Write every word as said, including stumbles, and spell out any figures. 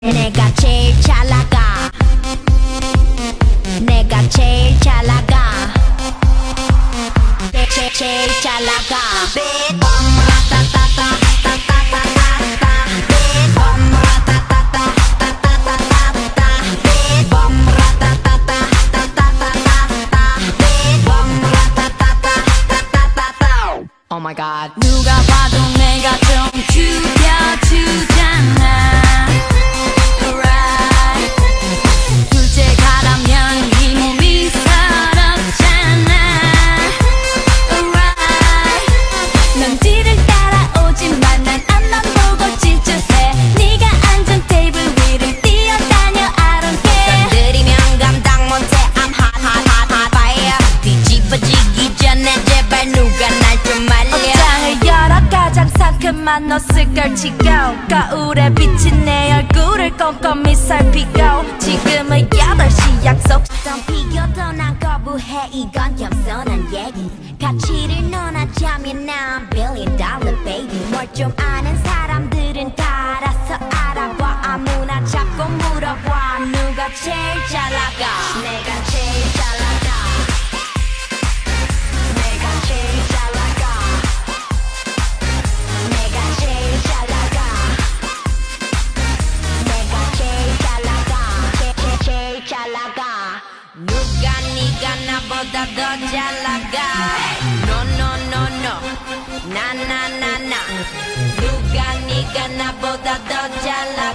내가 제일 잘 나가. 내가 제일 잘 나가. 제, 제, 제일 잘 나가. Oh my god. 누가 봐도 내가 좀 죽여주잖아. Right. 둘째 가라면 이 몸이 서럽잖아. Right. 넌 뒤를 따라오지만 난 앞만 보고 질주해. 네가 앉은 테이블 위를 뛰어다녀. I don't care. 건드리면 감당 못해. I'm hot hot hot hot fire. 뒤집어지기 전에 제발 누가 날 좀 말려. 옷장을 열어 가장 상큼한 옷을 걸치고 거울에 비친 내 얼굴을 꼼꼼히 살피고 지금은 여덟 시 약속. 어떤 비교도 난 거부해. 이건 겸손한 얘기. 가치를 논하자면 난 billion dollar baby. 뭘 좀 아는 사람들은 다 알아서 알아봐. 아무나 자꾸 물어봐. 누가 제일 잘 나가. 내가 제일 잘 나가. 내가 제일 잘 나가. 내가 제일 잘 나가. 내가 제일 잘 나가. 제, 제, 제일 잘 나가. 누가 네가 나보다 더 잘 나가. No no no no. 나 나 나 나. 누가 네가 나보다 더 잘 나가.